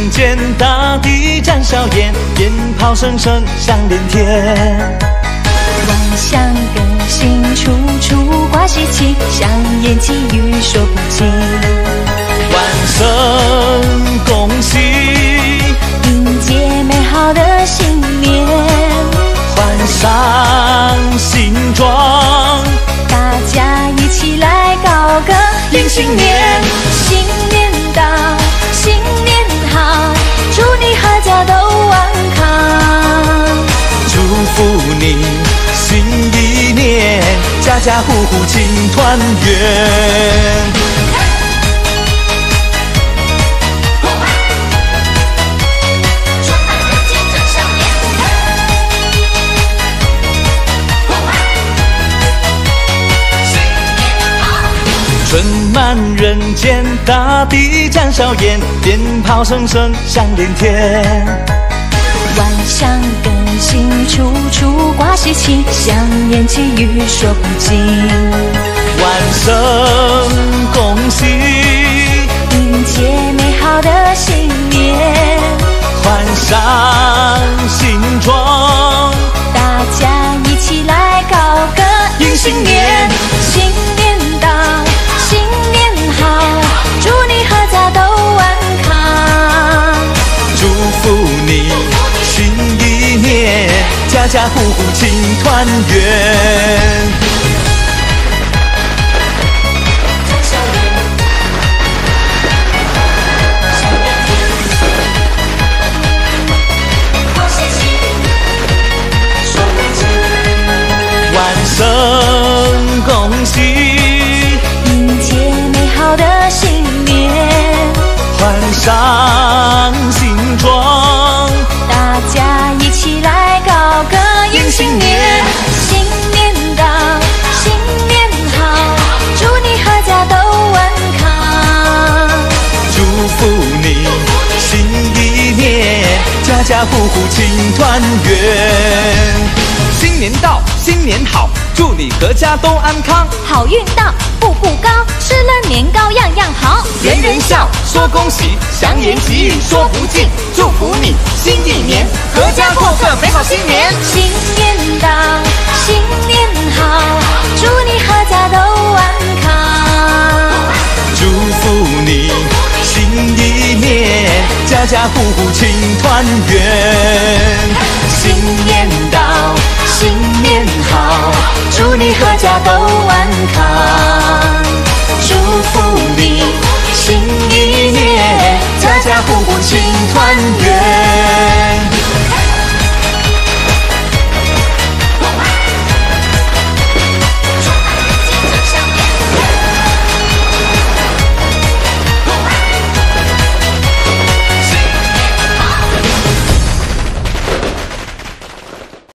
人间，大地展笑颜，鞭炮声声响连天。 万象更新，处处挂喜气，祥言吉语说不尽。 万圣恭喜， 迎接美好的新年， 换上新装， 大家一起来高歌迎新年。新年到，新年好，祝你阖家都安康。 祝福你新一年，家家户户庆团圆。春满人间，大地展笑颜，鞭炮声声响连天。 万象更新，处处挂喜气，祥言吉语说不尽。 万圣恭喜， 迎接美好的新年， 换上新装， 大家一起来高歌迎新年。新年到，新年好，祝你阖家都安康。 祝福你新一年，家家户户庆团圆。万圣恭喜， 迎接美好的新年， 换上新装， 大家一起来高歌迎新年。新年到，新年好，祝你阖家都安康。 祝福你新一年，家家户户庆团圆。新年到，新年好，祝你阖家都安康。 好运到，步步高，吃了年糕样样好。 人人笑，说恭喜，祥言吉语说不尽。祝福你新一年，阖家过个美好新年。 新年到，新年好，祝你阖家都安康。 祝福你新一年，家家户户庆团圆。